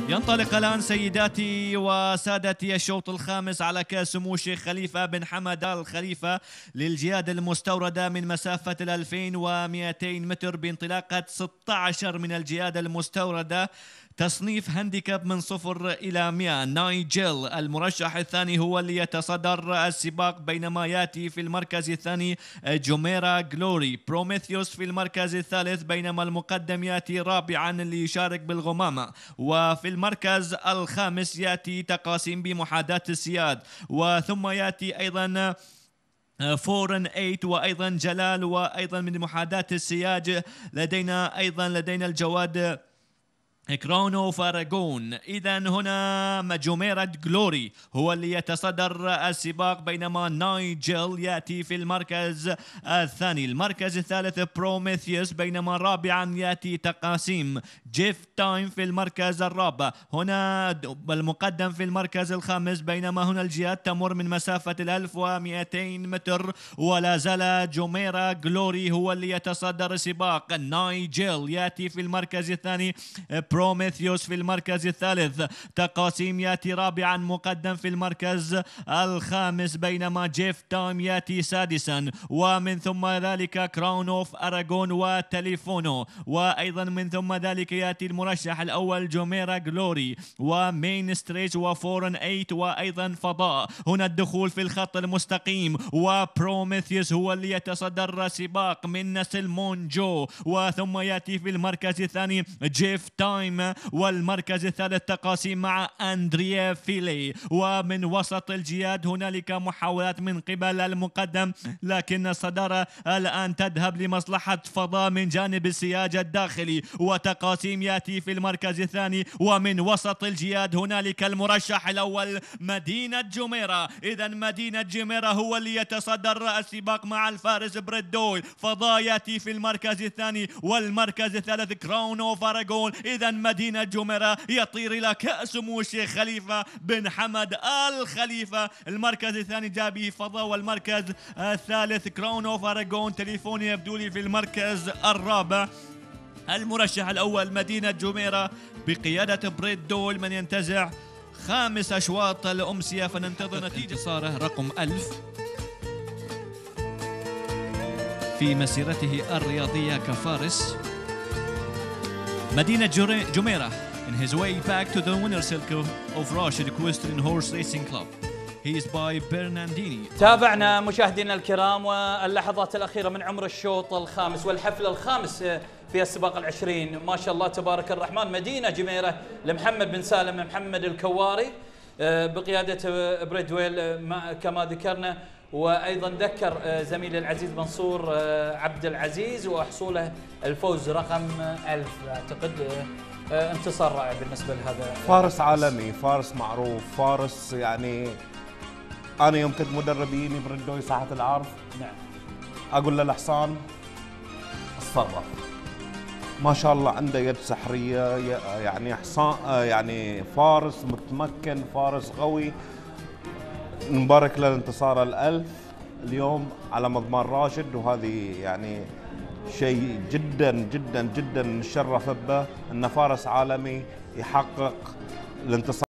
ينطلق الآن سيداتي وسادتي الشوط الخامس على كأس سمو الشيخ خليفة بن حمد آل خليفة للجياد المستوردة من مسافة 2200 متر بانطلاقة 16 من الجياد المستوردة. تصنيف هانديكاب من 0 إلى 100. نايجل المرشح الثاني هو اللي يتصدر السباق، بينما يأتي في المركز الثاني جوميرا جلوري. بروميثيوس في المركز الثالث، بينما المقدم يأتي رابعا ليشارك بالغمامة. وفي المركز الخامس يأتي تقاسيم بمحاذاة السياد، وثم يأتي أيضا فورن 8 وأيضا جلال، وأيضا من محاذاة السياج لدينا الجواد كرونو فاراغون. إذا هنا جوميرا جلوري هو اللي يتصدر السباق، بينما نايجل يأتي في المركز الثاني. المركز الثالث بروميثيوس، بينما رابعا يأتي تقاسيم. جيف تايم في المركز الرابع. هنا المقدم في المركز الخامس، بينما هنا الجياد تمر من مسافة 1200 متر، ولا زال جوميرا جلوري هو اللي يتصدر السباق. نايجل يأتي في المركز الثاني، بروميثيوس في المركز الثالث، تقاسيم ياتي رابعا مقدم في المركز الخامس، بينما جيف تايم ياتي سادسا، ومن ثم ذلك كراون اوف اراغون وتليفونو، وايضا من ثم ذلك ياتي المرشح الاول جوميرا جلوري ومين ستريت وفورن 8 وايضا فضاء. هنا الدخول في الخط المستقيم، وبروميثيوس هو اللي يتصدر السباق من نسل مونجو، وثم ياتي في المركز الثاني جيف تايم، والمركز الثالث تقاسيم مع أندريا فيلي. ومن وسط الجياد هنالك محاولات من قبل المقدم، لكن الصدارة الآن تذهب لمصلحة فضاء من جانب السياج الداخلي، وتقاسيم يأتي في المركز الثاني. ومن وسط الجياد هنالك المرشح الأول مدينة جوميرا. إذا مدينة جوميرا هو اللي يتصدر السباق مع الفارس بريدوي. فضاء يأتي في المركز الثاني، والمركز الثالث كراون اوف اراغون. إذا مدينة جوميرا يطير إلى كأس سمو الشيخ خليفة بن حمد آل خليفة. المركز الثاني جاء به فضاء، والمركز الثالث كراون اوف اراغون. تليفوني يبدو لي في المركز الرابع. المرشح الأول مدينة جوميرا بقيادة بريد دول، من ينتزع 5 أشواط الأمسية، فننتظر نتيجة صاره رقم 1000 في مسيرته الرياضية كفارس. مدينة جوميرا in his way back to the winner's circle of Rashid Equestrian Horse Racing Club. He is by Bernardini. تابعنا مشاهدينا الكرام واللحظات الأخيرة من عمر الشوط الخامس والحفل الخامس في السباق العشرين. ما شاء الله تبارك الرحمن. مدينة جوميرا لمحمد بن سالم محمد الكواري بقيادة بريدويل كما ذكرنا، وأيضا ذكر زميلي العزيز منصور عبد العزيز، وحصوله الفوز رقم 1000. أعتقد انتصار رائع بالنسبة لهذا. فارس عالمي، فارس معروف، فارس يعني أنا يوم كنت مدرب يجيني بردوي ساحة العرض، نعم، أقول للحصان اتصرف. ما شاء الله عنده يد سحرية، يعني حصان يعني فارس متمكن، فارس قوي. نبارك له الانتصار 1000 اليوم على مضمار راشد، وهذه يعني شيء جدا جدا جدا نشرف به ان فارس عالمي يحقق الانتصار.